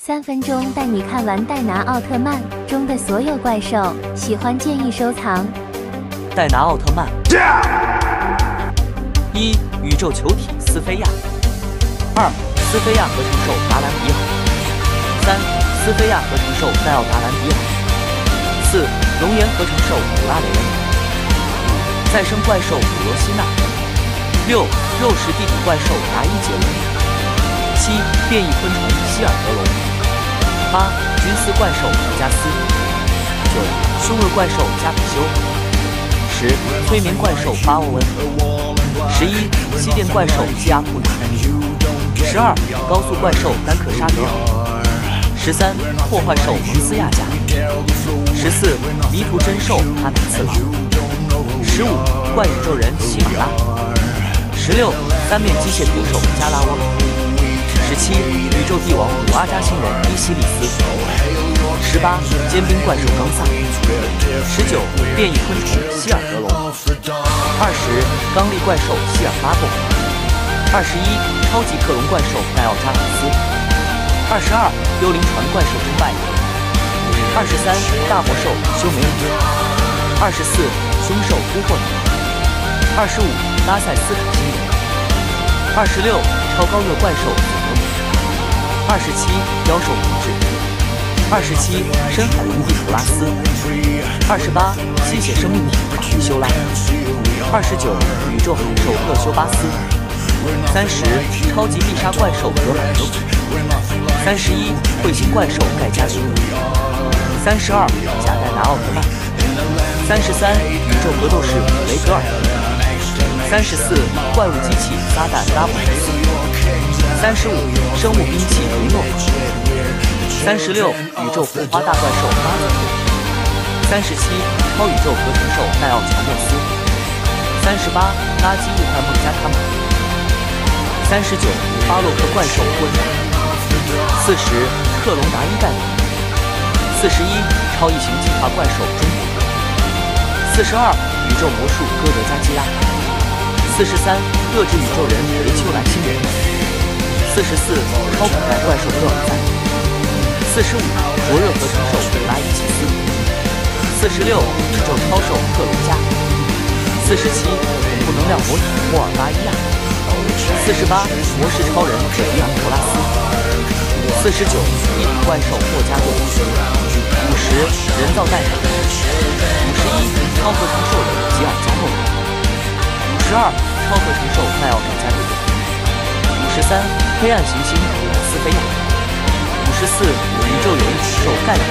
3分钟带你看完戴拿奥特曼中的所有怪兽，喜欢建议收藏。 戴拿奥特曼。1. 宇宙球体斯菲亚。2. 斯菲亚合成兽达兰迪尔。3. 斯菲亚合成兽戴奥达兰迪尔。4. 熔岩合成兽普拉雷恩。5. 再生怪兽普罗西纳。6. 肉食地底怪兽达伊杰伦。7. 变异昆虫希尔德龙。8. 菌丝怪兽普加斯。9. 凶恶怪兽加比修。10. 催眠怪兽巴欧恩。11. 吸电怪兽基阿库纳。12. 高速怪兽丹克沙格尔。13. 破坏兽蒙斯亚加。14. 迷途真兽阿米茨劳。15. 怪宇宙人喜马拉。16. 三面机械徒手加拉翁。17. 宇宙帝王姆阿扎星人伊西里斯。18. 尖兵怪兽冈萨。19. 变异昆虫希尔德龙。20. 刚力怪兽希尔巴贡。21. 超级克隆怪兽戴奥扎克斯。22. 幽灵船怪兽争拜尔。23. 大魔兽修梅尔。24. 凶兽呼霍尼。25. 拉塞斯卡星人。26. 超高热怪兽佐德姆。27. 妖兽统治。27. 深海龙帝普拉斯。28. 吸血生命体马蒂修拉。29. 宇宙海兽厄修巴斯。30. 超级必杀怪兽格海德古。31. 彗星怪兽盖加里。32. 假戴拿奥特曼。33. 宇宙格斗士雷格尔。34. 怪物机器撒旦拉普雷斯。35. 生物兵器雷诺法。36. 宇宙火花大怪兽巴特特。37. 超宇宙合成兽戴奥乔莫斯。38. 垃圾物块孟加卡马。39. 巴洛克怪兽霍尼。40. 克隆达伊盖伦。41. 超异形进化怪兽中古德。42. 宇宙魔术哥德加基拉。43. 恶之宇宙人维丘兰星人。44. 超古代怪兽厄尔赞。45. 灼热合成兽普拉伊奇斯。46. 宇宙超兽克隆加。47. 恐怖能量魔体莫尔巴伊亚。48. 魔式超人可迪亚托拉斯。49. 一体怪兽莫加多。50. 人造代码。51. 超合成兽人吉尔加诺。52. 超合成兽戴奥盖加利亚。53. 黑暗行星普莱斯菲亚。54. 宇宙有一体兽盖亚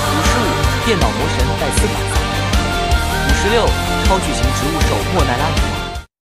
达。55. 电脑魔神戴斯法萨。56. 超巨型植物兽莫奈拉。